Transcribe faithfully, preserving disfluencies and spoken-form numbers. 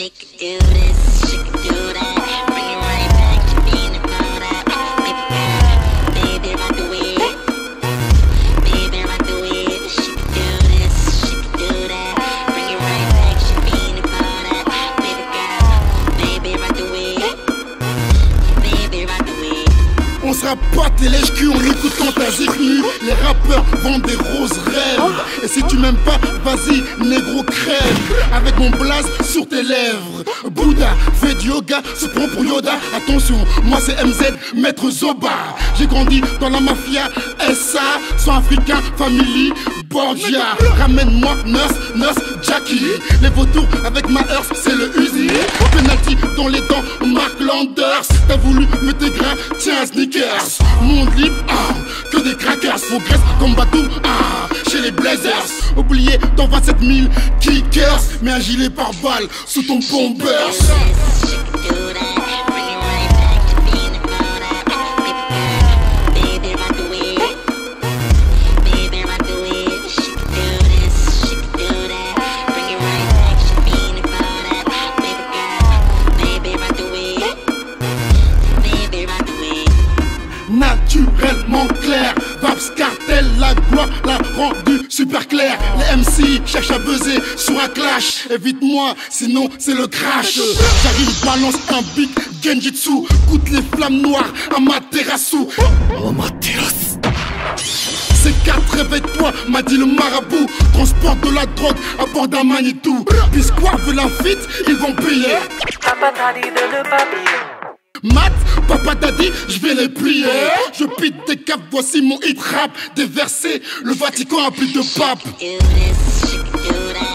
She could do this, she could do that. Bring it right back, she being about that. Baby, baby, rock the way. Baby, rock the way. She could do this, she could do that. Bring it right back, she being about that. Baby girl, baby, rock the way. Baby, rock the way. On sera pas tes lèches-culs en écoutant ta zik nue. Les rappeurs vendent des roses rêves. Et si tu m'aimes pas, vas-y, négro crève. Avec mon blaze sur tes lèvres. Bouddha fait du yoga, se prend pour Yoda. Attention, moi c'est M Z, maître Zoba. J'ai grandi dans la mafia, S A, sang africain, family, Borgia. Ramène-moi Nurse, Nurse, Jackie. Les vautours avec ma hearse, c'est le Uzi. Penalty dans les dents, Mark Landers. T'as voulu me dégrain, tiens un sneakers. Monde libre, ah, que des crackers. Faut graisse comme Batum, ah, chez les Blazers. Oublié dans vingt-sept mille kickers. Mais un gilet par balle sous ton bomber. Naturellement clair, Vabs Cartel, la gloire l'a rendu super clair. Les M C cherchent à buzzer sur un clash. Évite-moi, sinon c'est le crash. J'arrive, balance un big genjutsu. Coûte les flammes noires à Materasu. Oh Materasu. C quatre, réveille-toi, m'a dit le marabout. Transporte de la drogue à bord d'un Manitou. Bisquois veut la fit, ils vont payer. Papa t'a dit de ne pas payer. Mat, papa t'a dit, je vais les plier. Je pite des caps, voici mon hit rap. Des versets, le Vatican a plus de pape. She could do this, she could do that.